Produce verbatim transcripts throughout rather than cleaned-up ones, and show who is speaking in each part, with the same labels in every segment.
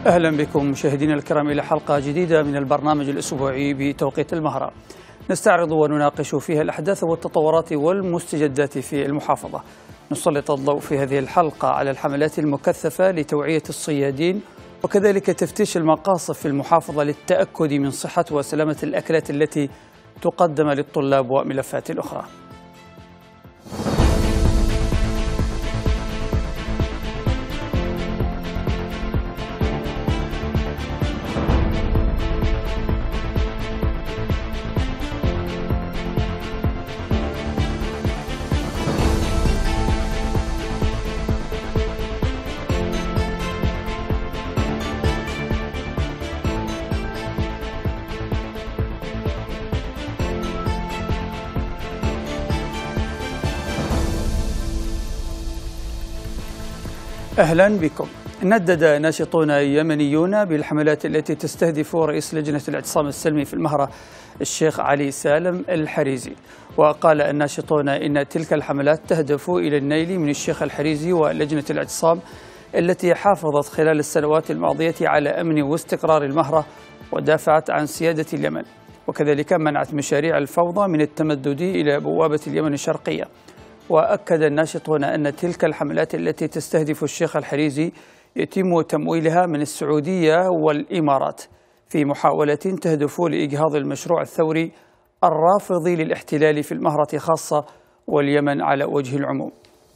Speaker 1: أهلا بكم مشاهدينا الكرام إلى حلقة جديدة من البرنامج الأسبوعي بتوقيت المهرة، نستعرض ونناقش فيها الأحداث والتطورات والمستجدات في المحافظة. نسلط الضوء في هذه الحلقة على الحملات المكثفة لتوعية الصيادين وكذلك تفتيش المقاصف في المحافظة للتأكد من صحة وسلامة الأكلات التي تقدم للطلاب وملفات أخرى. أهلا بكم. ندد ناشطون يمنيون بالحملات التي تستهدف رئيس لجنة الاعتصام السلمي في المهرة الشيخ علي سالم الحريزي، وقال الناشطون إن تلك الحملات تهدف إلى النيل من الشيخ الحريزي ولجنة الاعتصام التي حافظت خلال السنوات الماضية على أمن واستقرار المهرة ودافعت عن سيادة اليمن، وكذلك منعت مشاريع الفوضى من التمدد إلى بوابة اليمن الشرقية. وأكد الناشطون أن تلك الحملات التي تستهدف الشيخ الحريزي يتم تمويلها من السعودية والإمارات في محاولة تهدف لإجهاض المشروع الثوري الرافض للاحتلال في المهرة خاصة واليمن على وجه العموم.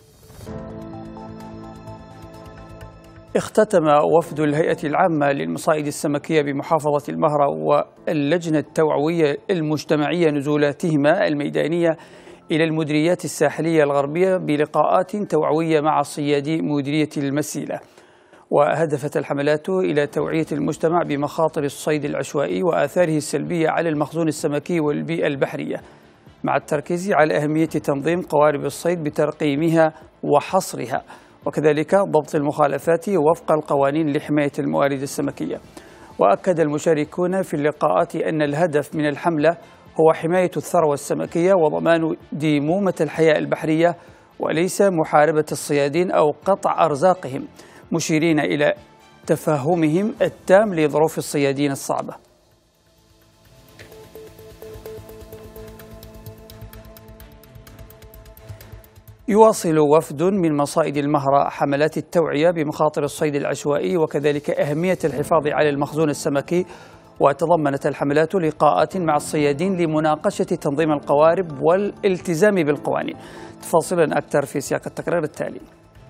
Speaker 1: اختتم وفد الهيئة العامة للمصائد السمكية بمحافظة المهرة واللجنة التوعوية المجتمعية نزولاتهما الميدانية إلى المديريات الساحلية الغربية بلقاءات توعوية مع صيادي مديرية المسيلة. وهدفت الحملات إلى توعية المجتمع بمخاطر الصيد العشوائي وآثاره السلبية على المخزون السمكي والبيئة البحرية، مع التركيز على أهمية تنظيم قوارب الصيد بترقيمها وحصرها، وكذلك ضبط المخالفات وفق القوانين لحماية الموارد السمكية. وأكد المشاركون في اللقاءات أن الهدف من الحملة هو حماية الثروة السمكية وضمان ديمومة الحياة البحرية وليس محاربة الصيادين أو قطع أرزاقهم، مشيرين إلى تفهمهم التام لظروف الصيادين الصعبة. يواصل وفد من مصائد المهرة حملات التوعية بمخاطر الصيد العشوائي وكذلك أهمية الحفاظ على المخزون السمكي، وتضمنت الحملات لقاءات مع الصيادين لمناقشة تنظيم القوارب والالتزام بالقوانين. تفاصيلا أكثر في سياق التقرير التالي.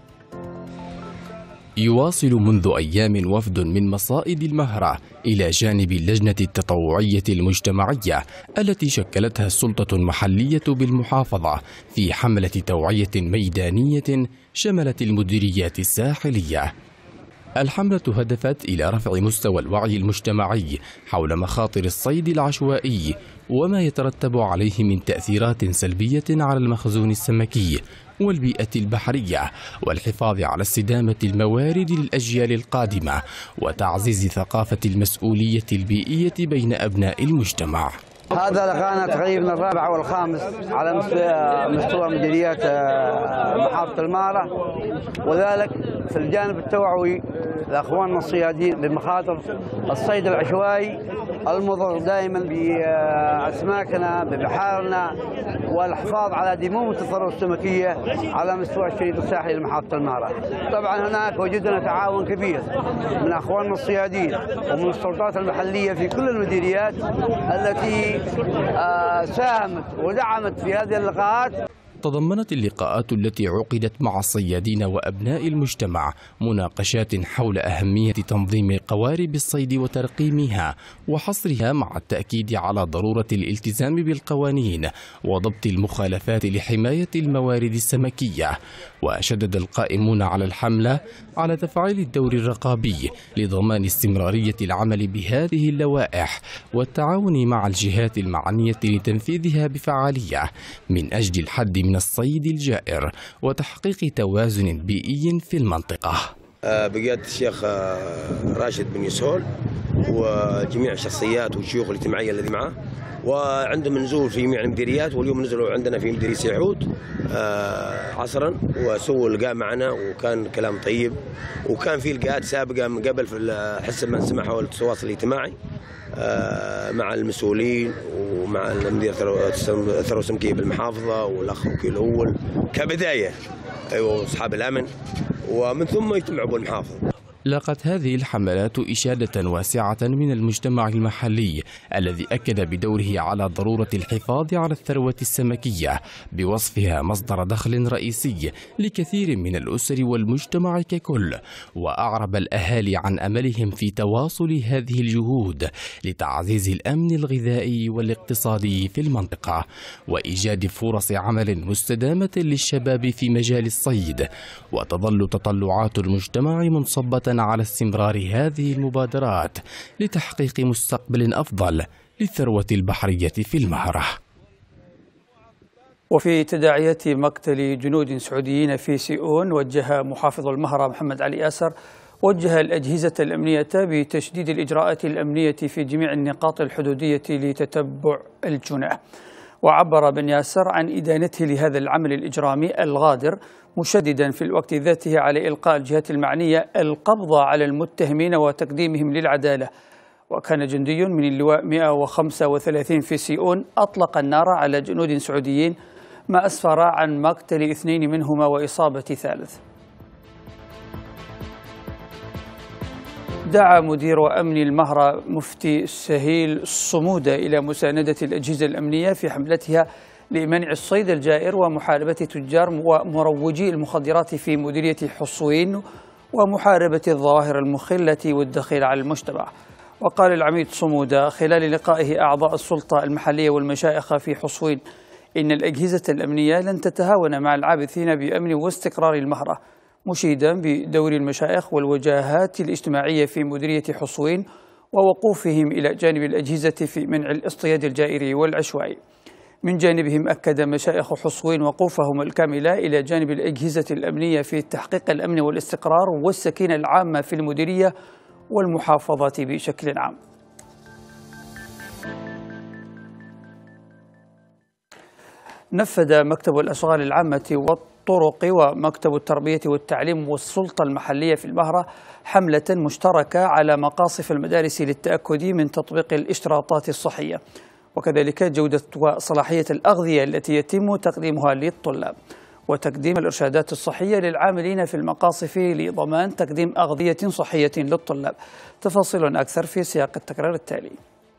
Speaker 2: يواصل منذ أيام وفد من مصائد المهرة إلى جانب اللجنة التطوعية المجتمعية التي شكلتها السلطة المحلية بالمحافظة في حملة توعية ميدانية شملت المديريات الساحلية. الحملة هدفت إلى رفع مستوى الوعي المجتمعي حول مخاطر الصيد العشوائي وما يترتب عليه من تأثيرات سلبية على المخزون السمكي والبيئة البحرية، والحفاظ على استدامة الموارد للأجيال القادمة وتعزيز ثقافة المسؤولية البيئية بين أبناء المجتمع.
Speaker 3: هذا لقانا تقريبا الرابع والخامس على مستوى مديريات محافظة المهرة، وذلك في الجانب التوعوي لأخواننا الصيادين بمخاطر الصيد العشوائي المضر دائما بأسماكنا ببحارنا والحفاظ على ديمومة الثروة السمكية على مستوى الشريط الساحلي لمحافظة المهرة. طبعا هناك وجدنا تعاون كبير من أخواننا الصيادين ومن السلطات المحلية في كل المديريات التي ساهمت ودعمت في هذه اللقاءات.
Speaker 2: تضمنت اللقاءات التي عقدت مع الصيادين وأبناء المجتمع مناقشات حول أهمية تنظيم قوارب الصيد وترقيمها وحصرها، مع التأكيد على ضرورة الالتزام بالقوانين وضبط المخالفات لحماية الموارد السمكية. وشدد القائمون على الحملة على تفعيل الدور الرقابي لضمان استمرارية العمل بهذه اللوائح والتعاون مع الجهات المعنية لتنفيذها بفعالية من أجل الحد من الصيد الجائر وتحقيق توازن بيئي في المنطقة.
Speaker 4: بقيادة الشيخ راشد بن يسول وجميع الشخصيات والشيوخ الاجتماعية الذي معه وعندهم نزول في جميع المديريات، واليوم نزلوا عندنا في مديرية سيحود عصرا وسووا لقاء معنا، وكان كلام طيب، وكان في لقاءات سابقة من قبل في حسب ما سمح حول التواصل الاجتماعي مع المسؤولين ومع المدير الثروة السمكية بالمحافظة والأخ وكيل الأول كبداية، أيوة، أصحاب الأمن، ومن ثم يجتمعوا بالمحافظة.
Speaker 2: لاقت هذه الحملات إشادة واسعة من المجتمع المحلي الذي أكد بدوره على ضرورة الحفاظ على الثروة السمكية بوصفها مصدر دخل رئيسي لكثير من الأسر والمجتمع ككل، وأعرب الأهالي عن أملهم في تواصل هذه الجهود لتعزيز الأمن الغذائي والاقتصادي في المنطقة وإيجاد فرص عمل مستدامة للشباب في مجال الصيد. وتظل تطلعات المجتمع منصبة على استمرار هذه المبادرات لتحقيق مستقبل أفضل للثروة البحرية في المهرة.
Speaker 1: وفي تداعيات مقتل جنود سعوديين في سيئون، وجه محافظ المهرة محمد علي ياسر وجه الأجهزة الأمنية بتشديد الإجراءات الأمنية في جميع النقاط الحدودية لتتبع الجناه. وعبر بن ياسر عن إدانته لهذا العمل الإجرامي الغادر، مشددا في الوقت ذاته على إلقاء الجهات المعنية القبض على المتهمين وتقديمهم للعدالة. وكان جندي من اللواء مئة وخمسة وثلاثين في سيئون أطلق النار على جنود سعوديين، ما أسفر عن مقتل اثنين منهما وإصابة ثالث. دعا مدير أمن المهرة مفتي سهيل الصمودة إلى مساندة الأجهزة الأمنية في حملتها لمنع الصيد الجائر ومحاربة تجار ومروجي المخدرات في مديرية حصوين ومحاربة الظواهر المخلة والدخيل على المجتمع. وقال العميد صمودة خلال لقائه أعضاء السلطة المحلية والمشائخ في حصوين إن الأجهزة الأمنية لن تتهاون مع العابثين بأمن واستقرار المهرة، مشيدا بدور المشائخ والوجهات الاجتماعية في مديرية حصوين ووقوفهم إلى جانب الأجهزة في منع الاصطياد الجائري والعشوائي. من جانبهم أكد مشائخ حصوين وقوفهم الكاملة إلى جانب الأجهزة الأمنية في تحقيق الأمن والاستقرار والسكينة العامة في المديرية والمحافظة بشكل عام. نفذ مكتب الأشغال العامة والطرق ومكتب التربية والتعليم والسلطة المحلية في المهرة حملة مشتركة على مقاصف المدارس للتأكد من تطبيق الاشتراطات الصحية، وكذلك جودة وصلاحية الأغذية التي يتم تقديمها للطلاب، وتقديم الإرشادات الصحية للعاملين في المقاصف لضمان تقديم أغذية صحية للطلاب. تفاصيل أكثر في سياق التقرير التالي.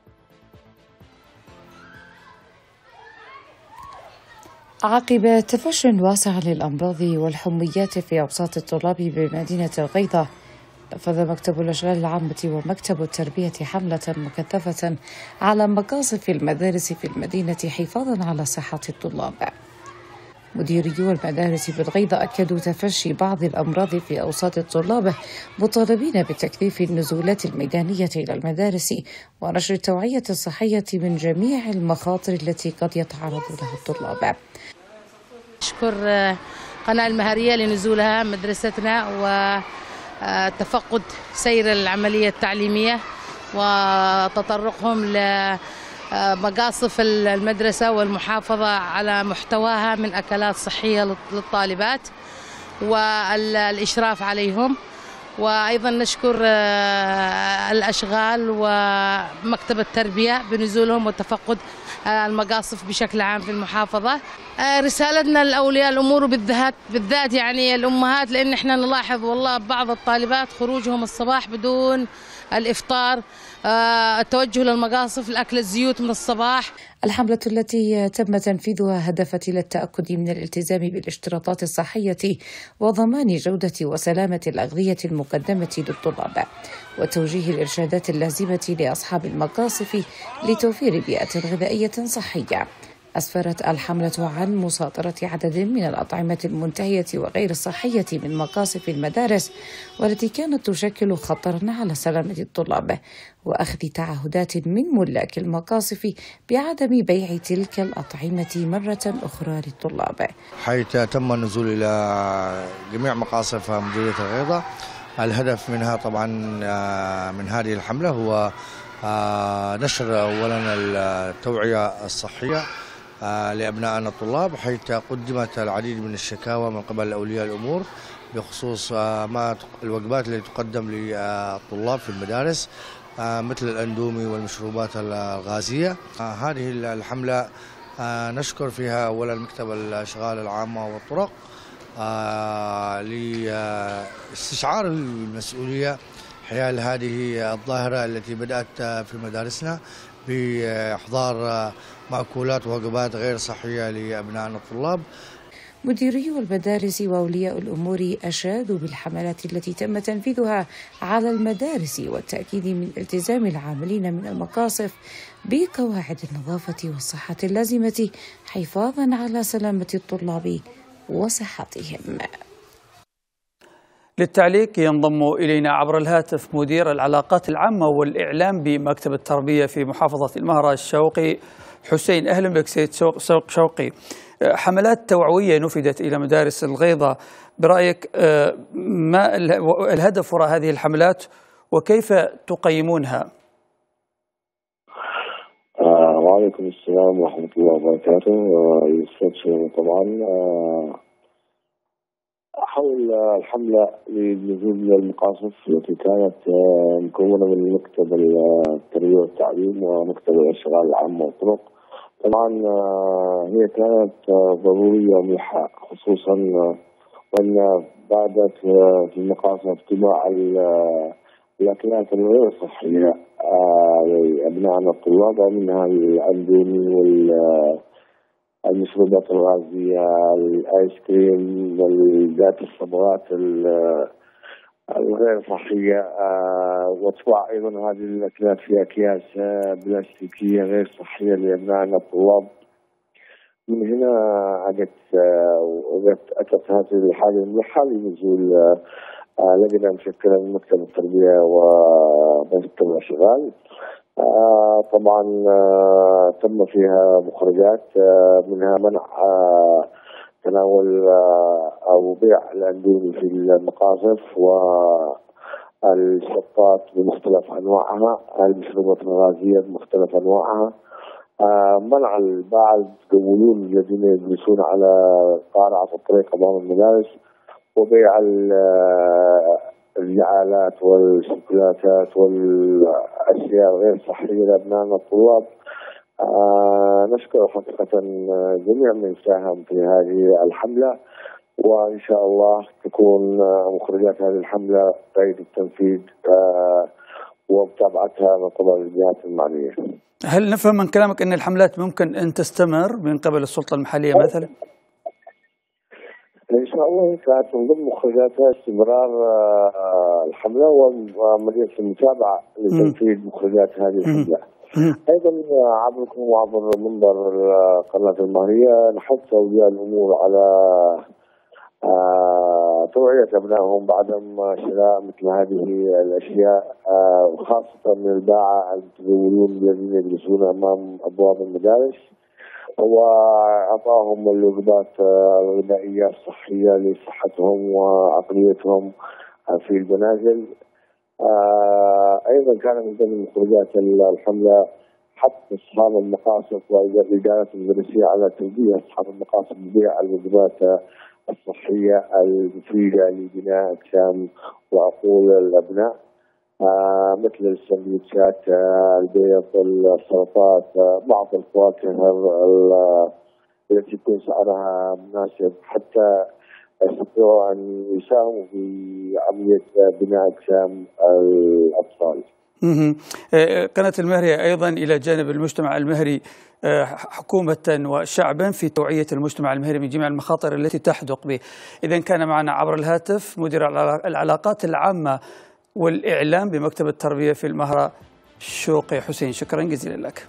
Speaker 5: عقب تفشٍ واسع للأمراض والحميات في أوساط الطلاب بمدينة الغيضة، نفذ مكتب الأشغال العامة ومكتب التربية حملة مكثفة على مقاصف المدارس في المدينة حفاظا على صحة الطلاب. مديريو المدارس بالغيضة أكدوا تفشي بعض الأمراض في أوساط الطلاب، مطالبين بتكثيف النزولات الميدانية إلى المدارس ونشر التوعية الصحية من جميع المخاطر التي قد يتعرض لها الطلاب.
Speaker 6: أشكر قناة المهرية لنزولها مدرستنا وتفقد سير العملية التعليمية وتطرقهم لمقاصف المدرسة والمحافظة على محتواها من أكلات صحية للطالبات والإشراف عليهم. وأيضا نشكر الأشغال ومكتب التربية بنزولهم وتفقد المقاصف بشكل عام في المحافظة. رسالتنا لأولياء الأمور بالذات بالذات يعني الأمهات، لأن احنا نلاحظ والله بعض الطالبات خروجهم الصباح بدون الإفطار، التوجه للمقاصف لأكل الزيوت من الصباح.
Speaker 5: الحملة التي تم تنفيذها هدفت إلى التأكد من الالتزام بالاشتراطات الصحية وضمان جودة وسلامة الأغذية المقدمة للطلاب، وتوجيه الإرشادات اللازمة لأصحاب المقاصف لتوفير بيئة غذائية صحية. أسفرت الحملة عن مصادرة عدد من الأطعمة المنتهية وغير الصحية من مقاصف المدارس، والتي كانت تشكل خطرا على سلامة الطلاب، وأخذ تعهدات من ملاك المقاصف بعدم بيع تلك الأطعمة مرة أخرى للطلاب.
Speaker 7: حيث تم النزول إلى جميع مقاصف مديرية الغيضة. الهدف منها طبعا من هذه الحملة هو نشر أولا التوعية الصحية لأبنائنا الطلاب، حيث قدمت العديد من الشكاوى من قبل أولياء الأمور بخصوص ما الوجبات التي تقدم للطلاب في المدارس مثل الأندومي والمشروبات الغازية. هذه الحملة نشكر فيها أولا مكتب الأشغال العامة والطرق لاستشعار المسؤولية حيال هذه الظاهرة التي بدأت في مدارسنا بإحضار مأكولات ووجبات غير صحية لأبنائنا الطلاب.
Speaker 5: مديري المدارس وأولياء الأمور أشادوا بالحملات التي تم تنفيذها على المدارس والتأكيد من التزام العاملين من المقاصف بقواعد النظافة والصحة اللازمة حفاظا على سلامة الطلاب وصحتهم.
Speaker 1: للتعليق ينضم إلينا عبر الهاتف مدير العلاقات العامة والإعلام بمكتب التربية في محافظة المهرة الشوقي حسين. أهلا بك سيد شوقي. حملات توعوية نفذت إلى مدارس الغيضة، برأيك ما الهدف وراء هذه الحملات وكيف تقيمونها؟
Speaker 8: آه وعليكم السلام ورحمة الله وبركاته. يسعد طبعا آه حول الحملة لنزول المقاصف التي كانت مكونة من مكتب التربية والتعليم ومكتب الأشغال العامة والطرق. طبعا هي كانت ضرورية وملحة، خصوصا وأن بعدت في المقاصف تباع الأكلات الغير صحية لأبنائنا الطلاب، ومنها الأندومي وال المشروبات الغازية، الآيس كريم، ذات الصبغات الغير صحية، وتباع أيضا هذه الأكلات في أكياس بلاستيكية غير صحية لأبنائنا الطلاب. من هنا أتت أتت هذه الحالة الملحة لنزول لجنة مشكلة من مكتب التربية ومكتب الأشغال. آه طبعا آه تم فيها مخرجات، آه منها منع آه تناول آه أو بيع الأندومي في المقاصف والشطات بمختلف أنواعها، المشروبات الغازية بمختلف أنواعها، آه منع الباعة المتجولون الذين يجلسون على قارعة الطريق أمام المدارس، وبيع الجعالات والشوكولاتات والأشياء غير صحية لأبنائنا الطلاب. آه نشكر حقيقة جميع من ساهم في هذه الحملة، وإن شاء الله تكون مخرجات هذه الحملة قيد التنفيذ آه ومتابعتها من قبل الجهات المعنية.
Speaker 1: هل نفهم من كلامك أن الحملات ممكن أن تستمر من قبل السلطة المحلية مثلا؟
Speaker 8: إن شاء الله كانت من ضمن مخرجاتها استمرار الحملة وعملية المتابعة لتنفيذ مخرجات هذه الحملة. أيضا عبركم وعبر منبر قناة المهرية نحث أولياء الأمور على توعية أبنائهم بعدم شراء مثل هذه الأشياء، وخاصة من الباعة المتجولون الذين يجلسون أمام أبواب المدارس، وأعطاهم الوجبات الغذائية الصحية لصحتهم وعقليتهم في المنازل. أيضا كان من ضمن مخرجات الحملة حث أصحاب المقاصف والإدارات المدرسية على توجيه أصحاب المقاصف ببيع الوجبات الصحية المفيدة لبناء أجسام وعقول الأبناء، آه مثل السندوتشات، آه البيض، السلطات، آه بعض الفواكه التي يكون سعرها مناسب حتى يستطيعوا أن يساهموا في عملية بناء أجسام الأطفال.
Speaker 1: قناة المهرية أيضا إلى جانب المجتمع المهري حكومة وشعبا في توعية المجتمع المهري من جميع المخاطر التي تحدق به. إذن كان معنا عبر الهاتف مدير العلاقات العامة والإعلام بمكتب التربية في المهرة شوقي حسين. شكرا جزيلا لك.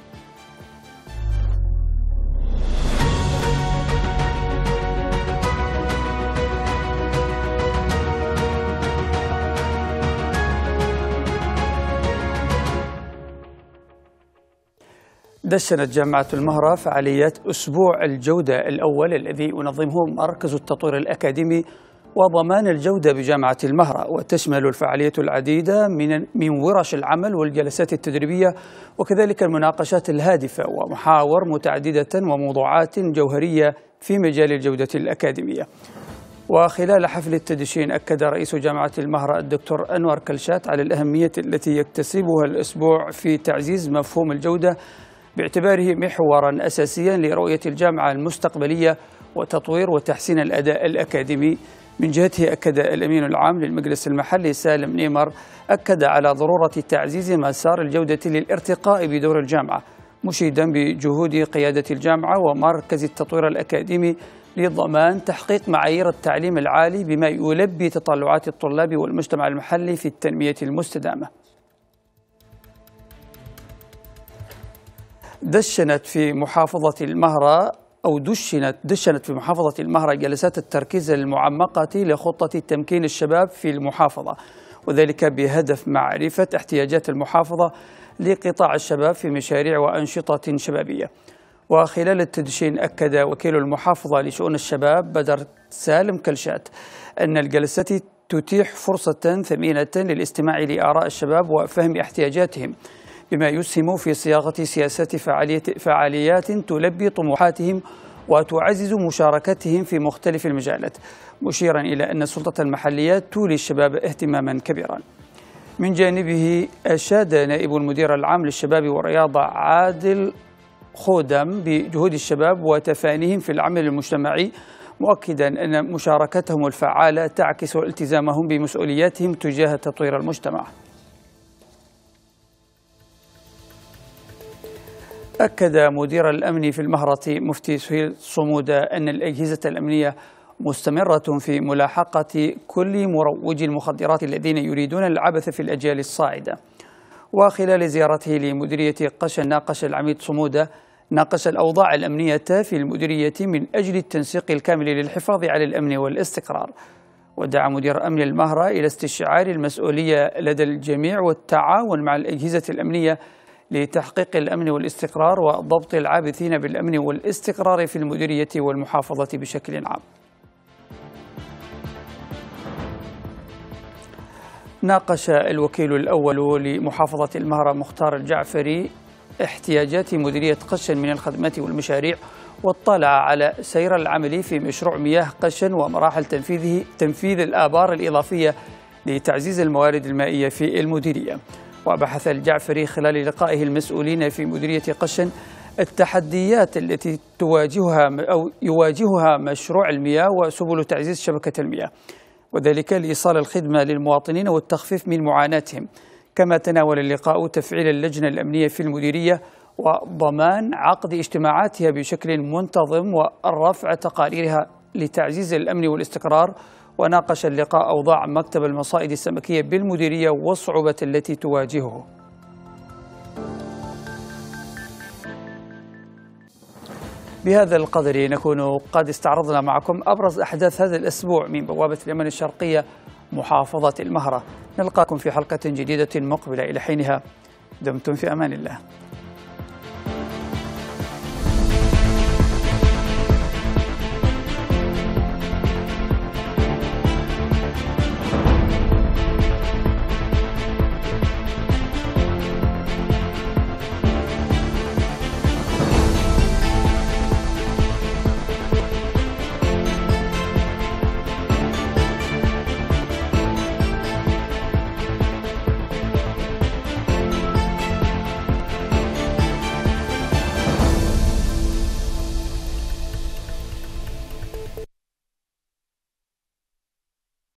Speaker 1: دشنت جامعة المهرة فعاليات أسبوع الجودة الأول الذي ينظمه مركز التطوير الأكاديمي وضمان الجودة بجامعة المهرة، وتشمل الفعالية العديدة من من ورش العمل والجلسات التدريبية وكذلك المناقشات الهادفة ومحاور متعددة وموضوعات جوهرية في مجال الجودة الأكاديمية. وخلال حفل التدشين أكد رئيس جامعة المهرة الدكتور أنور كلشات على الأهمية التي يكتسبها الأسبوع في تعزيز مفهوم الجودة باعتباره محورا أساسيا لرؤية الجامعة المستقبلية وتطوير وتحسين الأداء الأكاديمي. من جهته أكد الأمين العام للمجلس المحلي سالم نيمر أكد على ضرورة تعزيز مسار الجودة للارتقاء بدور الجامعة، مشيدا بجهود قيادة الجامعة ومركز التطوير الأكاديمي لضمان تحقيق معايير التعليم العالي بما يلبي تطلعات الطلاب والمجتمع المحلي في التنمية المستدامة. دشنت في محافظة المهرة أو دشنت دشنت في محافظة المهرة جلسات التركيز المعمقة لخطة تمكين الشباب في المحافظة، وذلك بهدف معرفة احتياجات المحافظة لقطاع الشباب في مشاريع وأنشطة شبابية. وخلال التدشين أكد وكيل المحافظة لشؤون الشباب بدر سالم كلشات أن الجلسات تتيح فرصة ثمينة للاستماع لآراء الشباب وفهم احتياجاتهم بما يسهم في صياغة سياسات فعاليات تلبي طموحاتهم وتعزز مشاركتهم في مختلف المجالات، مشيرا إلى أن السلطة المحلية تولي الشباب اهتماما كبيرا. من جانبه أشاد نائب المدير العام للشباب والرياضة عادل خودم بجهود الشباب وتفانيهم في العمل المجتمعي، مؤكدا أن مشاركتهم الفعالة تعكس التزامهم بمسؤولياتهم تجاه تطوير المجتمع. أكد مدير الأمن في المهرة مفتي سهيل صمودة أن الأجهزة الأمنية مستمرة في ملاحقة كل مروجي المخدرات الذين يريدون العبث في الأجيال الصاعدة. وخلال زيارته لمديرية قشن ناقش العميد صمودة ناقش الأوضاع الأمنية في المديرية من أجل التنسيق الكامل للحفاظ على الأمن والاستقرار. ودعا مدير أمن المهرة إلى استشعار المسؤولية لدى الجميع والتعاون مع الأجهزة الأمنية لتحقيق الأمن والاستقرار وضبط العابثين بالأمن والاستقرار في المديرية والمحافظة بشكل عام. ناقش الوكيل الأول لمحافظة المهرة مختار الجعفري احتياجات مديرية قشن من الخدمات والمشاريع، واطلع على سير العمل في مشروع مياه قشن ومراحل تنفيذه تنفيذ الآبار الإضافية لتعزيز الموارد المائية في المديرية. وبحث الجعفري خلال لقائه المسؤولين في مديرية قشن التحديات التي تواجهها أو يواجهها مشروع المياه وسبل تعزيز شبكة المياه، وذلك لإيصال الخدمة للمواطنين والتخفيف من معاناتهم. كما تناول اللقاء تفعيل اللجنة الأمنية في المديرية وضمان عقد اجتماعاتها بشكل منتظم والرفع تقاريرها لتعزيز الأمن والاستقرار. وناقش اللقاء أوضاع مكتب المصائد السمكية بالمديرية والصعوبة التي تواجهه. بهذا القدر نكون قد استعرضنا معكم أبرز أحداث هذا الأسبوع من بوابة اليمن الشرقية محافظة المهرة. نلقاكم في حلقة جديدة مقبلة، إلى حينها دمتم في أمان الله.